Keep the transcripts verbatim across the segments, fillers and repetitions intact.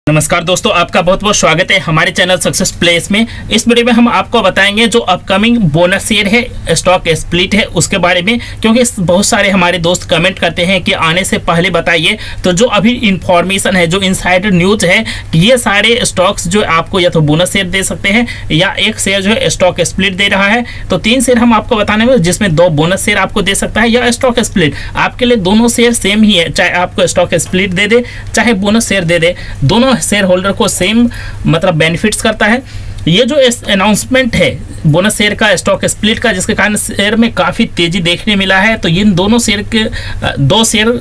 नमस्कार दोस्तों, आपका बहुत बहुत स्वागत है हमारे चैनल सक्सेस प्लेस में। इस वीडियो में हम आपको बताएंगे जो अपकमिंग बोनस शेयर है, स्टॉक स्प्लिट है, उसके बारे में। क्योंकि बहुत सारे हमारे दोस्त कमेंट करते हैं कि आने से पहले बताइए। तो जो अभी इंफॉर्मेशन है, जो इनसाइडर न्यूज है, कि ये सारे स्टॉक्स जो आपको या तो बोनस शेयर दे सकते हैं या एक शेयर जो है स्टॉक स्प्लिट दे रहा है। तो तीन शेयर हम आपको बताने में, जिसमें दो बोनस शेयर आपको दे सकता है या स्टॉक स्प्लिट। आपके लिए दोनों शेयर सेम ही है, चाहे आपको स्टॉक स्प्लिट दे दे चाहे बोनस शेयर दे दे, दोनों शेयर होल्डर को सेम मतलब बेनिफिट्स करता है। ये जो अनाउंसमेंट है बोनस शेयर का, स्टॉक स्प्लिट का, जिसके कारण शेयर में काफ़ी तेजी देखने मिला है। तो इन दोनों शेयर के दो शेयर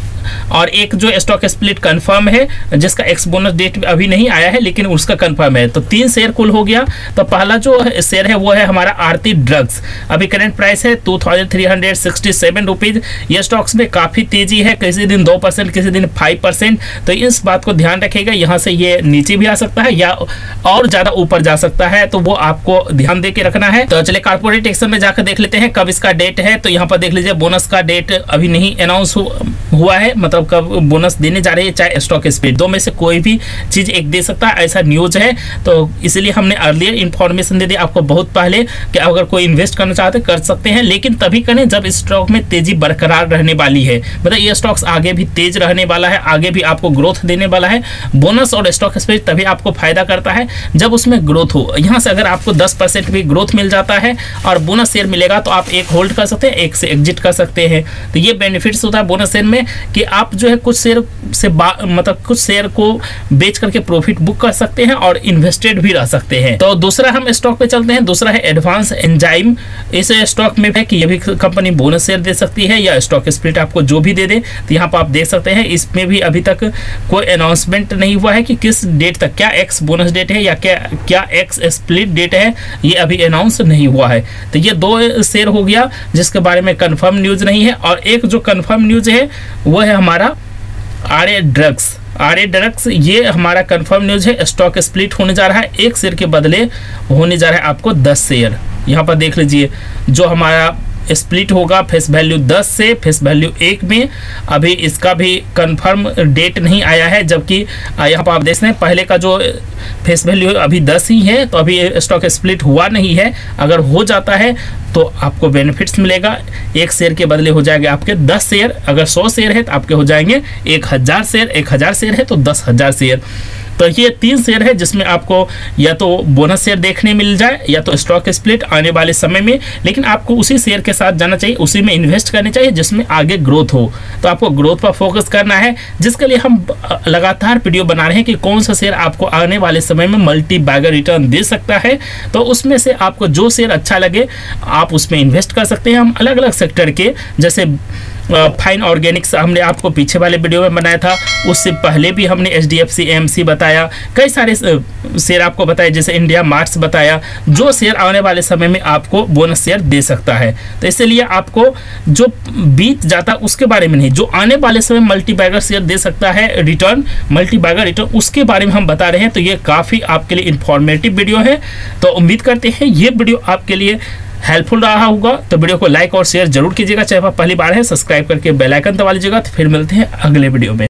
और एक जो स्टॉक स्प्लिट कंफर्म है, जिसका एक्स बोनस डेट अभी नहीं आया है लेकिन उसका कंफर्म है। तो तीन शेयर कुल हो गया। तो पहला जो शेयर है वो है हमारा आरती ड्रग्स। अभी करंट प्राइस है two thousand three hundred sixty seven rupees. ये स्टॉक्स में काफ़ी तेजी है, किसी दिन दो परसेंट किसी दिन फाइव परसेंट। तो इस बात को ध्यान रखिएगा, यहाँ से ये नीचे भी आ सकता है या और ज़्यादा ऊपर जा सकता है। तो वो आपको ध्यान दे के रखना है। तो चलिए कॉर्पोरेट एक्शन में जाकर देख लेते हैं कब इसका डेट है। तो यहाँ पर देख लीजिए, बोनस का डेट अभी नहीं अनाउंस हुआ है, मतलब कब बोनस देने जा रहे हैं, चाहे स्टॉक स्प्लिट, दो में से कोई भी चीज एक दे सकता है, ऐसा न्यूज है। तो इसलिए हमने अर्लियर इंफॉर्मेशन दे दी आपको बहुत पहले कि अगर कोई इन्वेस्ट करना चाहते कर सकते हैं, लेकिन तभी करें जब स्टॉक में तेजी बरकरार रहने वाली है। मतलब ये स्टॉक्स आगे भी तेज रहने वाला है, आगे भी आपको ग्रोथ देने वाला है। बोनस और स्टॉक स्प्लिट तभी आपको फायदा करता है जब उसमें ग्रोथ हो। यहाँ से अगर आपको दस परसेंट भी ग्रोथ मिल जाता है और बोनस शेयर मिलेगा, तो आप एक होल्ड कर सकते हैं, एक से एग्जिट कर सकते हैं। तो ये बेनिफिट्स होता है बोनस शेयर में कि आप जो है कुछ शेयर से मतलब कुछ शेयर को बेच करके प्रॉफिट बुक कर सकते हैं और इन्वेस्टेड भी रह सकते हैं। तो दूसरा हम स्टॉक पे चलते हैं। दूसरा है एडवांस एंजाइम। इस स्टॉक में है कि ये भी कंपनी बोनस शेयर दे सकती है या स्टॉक स्प्लिट आपको जो भी दे दे। तो यहाँ पर आप देख सकते हैं, इसमें भी अभी तक कोई अनाउंसमेंट नहीं हुआ है कि किस डेट तक, क्या एक्स बोनस डेट है या क्या क्या एक्स स्प्लिट डेट है, ये अभी अनाउंस नहीं हुआ है। तो ये दो शेयर हो गया जिसके बारे में कंफर्म न्यूज नहीं है। और एक जो कंफर्म न्यूज है वो है हमारा आर्य ड्रग्स। आर्य ड्रग्स ये हमारा कंफर्म न्यूज है, स्टॉक स्प्लिट होने जा रहा है। एक शेयर के बदले होने जा रहा है आपको दस शेयर। यहाँ पर देख लीजिए, जो हमारा स्प्लिट होगा फेस वैल्यू दस से फेस वैल्यू एक में। अभी इसका भी कंफर्म डेट नहीं आया है, जबकि यहाँ पर आप देख रहे हैं पहले का जो फेस वैल्यू अभी दस ही है। तो अभी स्टॉक स्प्लिट हुआ नहीं है। अगर हो जाता है तो आपको बेनिफिट्स मिलेगा। एक शेयर के बदले हो जाएगा आपके दस शेयर। अगर सौ शेयर है तो आपके हो जाएंगे एक हज़ार शेयर। एक हज़ार शेयर है तो दस हज़ार शेयर। तो ये तीन शेयर है जिसमें आपको या तो बोनस शेयर देखने मिल जाए या तो स्टॉक स्प्लिट आने वाले समय में। लेकिन आपको उसी शेयर के साथ जाना चाहिए, उसी में इन्वेस्ट करनी चाहिए जिसमें आगे ग्रोथ हो। तो आपको ग्रोथ पर फोकस करना है, जिसके लिए हम लगातार वीडियो बना रहे हैं कि कौन सा शेयर आपको आने वाले समय में मल्टी बैगर रिटर्न दे सकता है। तो उसमें से आपको जो शेयर अच्छा लगे आप उसमें इन्वेस्ट कर सकते हैं। हम अलग अलग सेक्टर के, जैसे फाइन ऑर्गेनिक्स हमने आपको पीछे वाले वीडियो में बनाया था, उससे पहले भी हमने H D F C M C बताया, कई सारे शेयर आपको बताए, जैसे इंडिया मार्ट्स बताया, जो शेयर आने वाले समय में आपको बोनस शेयर दे सकता है। तो इसलिए आपको जो बीत जाता उसके बारे में नहीं, जो आने वाले समय मल्टी बैगर शेयर दे सकता है रिटर्न, मल्टी बैगर रिटर्न, उसके बारे में हम बता रहे हैं। तो ये काफ़ी आपके लिए इंफॉर्मेटिव वीडियो है। तो उम्मीद करते हैं ये वीडियो आपके लिए हेल्पफुल रहा होगा। तो वीडियो को लाइक और शेयर जरूर कीजिएगा। चाहे आप पहली बार है, सब्सक्राइब करके बेल आइकन दबा लीजिएगा। तो फिर मिलते हैं अगले वीडियो में।